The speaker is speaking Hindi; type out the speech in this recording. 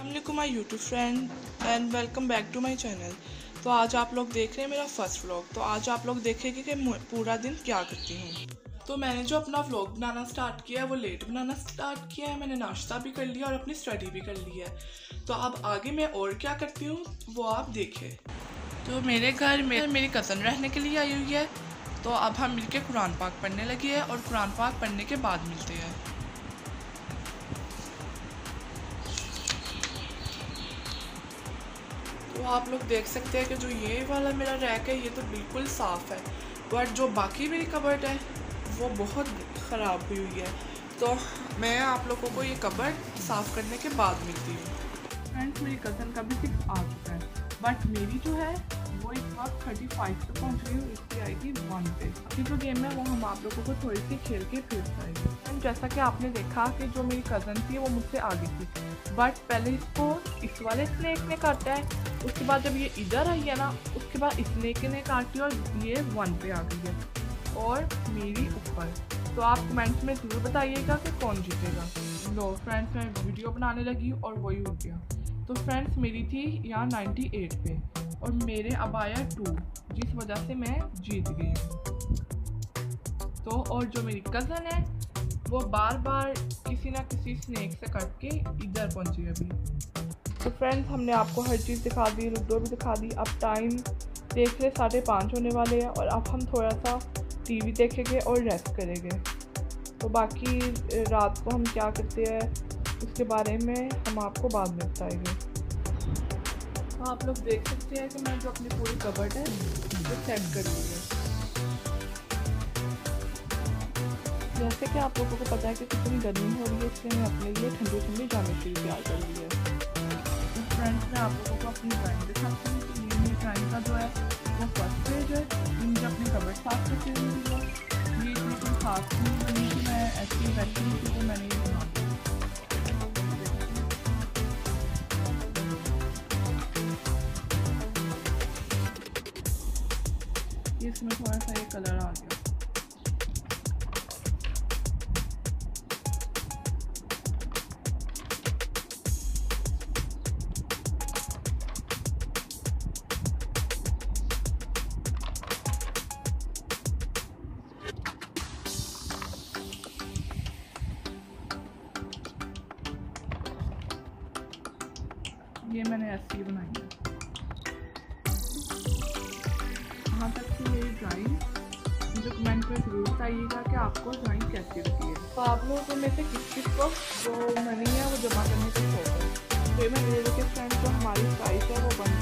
अस्सलामुअलैकुम my YouTube friend and welcome back to my channel. तो आज आप लोग देख रहे हैं मेरा फर्स्ट व्लॉग। तो आज आप लोग देखेंगे कि पूरा दिन क्या करती हूँ। तो मैंने जो अपना व्लॉग बनाना स्टार्ट किया है वो लेट बनाना स्टार्ट किया है। मैंने नाश्ता भी कर लिया और अपनी स्टडी भी कर ली है। तो अब आगे मैं और क्या करती हूँ वो आप देखें। तो मेरे घर में मेरी कज़न रहने के लिए आई हुई है। तो अब हम मिलके कुरान पाक पढ़ने लगे हैं और कुरान पाक पढ़ने के बाद मिलते हैं। तो आप लोग देख सकते हैं कि जो ये वाला मेरा रैक है ये तो बिल्कुल साफ़ है, बट जो बाकी मेरी कबर्ड है वो बहुत ख़राब हुई हुई है। तो मैं आप लोगों को ये कबर्ड साफ़ करने के बाद मिलती हूँ। फ्रेंड्स, मेरी कज़न का भी 6 आ चुका है, बट मेरी जो है वो इस वक्त 35 पे पहुँच गई हूँ। इसकी आएगी 1 पे। अभी जो गेम है वो हम आप लोगों को थोड़ी सी खेल के फिर जाएंगे। जैसा कि आपने देखा कि जो मेरी कज़न थी वो मुझसे आगे थी, बट पहले इसको इस वाले स्नेक ने काटा है। उसके बाद जब ये इधर आई है ना, उसके बाद इस स्नेक ने काटी और ये 1 पे आ गई है और मेरी ऊपर। तो आप कमेंट्स में ज़रूर बताइएगा कि कौन जीतेगा। लो फ्रेंड्स, मैं वीडियो बनाने लगी और वही हो गया। तो फ्रेंड्स, मेरी थी यहाँ 98 पे और मेरे अब आया 2, जिस वजह से मैं जीत गई हूँ। तो और जो मेरी कज़न है वो बार बार किसी ना किसी स्नेक से कट के इधर पहुंची अभी। तो फ्रेंड्स, हमने आपको हर चीज़ दिखा दी, लूडो भी दिखा दी। अब टाइम देख ले 5:30 होने वाले हैं और अब हम थोड़ा सा टीवी देखेंगे और रेस्ट करेंगे। तो बाकी रात को हम क्या करते हैं उसके बारे में हम आपको बाद में बताएंगे। तो आप लोग देख सकते हैं कि मैं जो अपनी पूरी कबर्ड है वो सेट कर ली है। जैसे कि आप लोगों को पता है कि कितनी गर्मी हो रही है, इसलिए मैं अपने लिए ठंडी ठंडी जामेट्री तैयार कर ली है। तो फ्रेंड्स, मैं आप लोगों को अपनी ड्राइंग दिखाती हूँ। तो ये मेरी ड्राइंग का जो है वो फर्स्ट पेज है। मुझे अपनी कबर्ड साफ करके हुई है। ये इतनी कोई खास नहीं बनी कि मैं ऐसी वैसी नहीं थी, तो मैंने ये बना दी। इसमें थोड़ा सा ये कलर आ गया। ये मैंने ऐसी बनाई है। यहाँ तक की मेरी ड्राइंग। मुझे कमेंट में ज़रूर बताइएगा कि आपको ड्राइंग कैसी लगती है। तो आप लोगों में से किस किस को जो मनी है वो जमा करने का शौक है। पेमेंट ले के फ्रेंड जो हमारी प्राइस है वो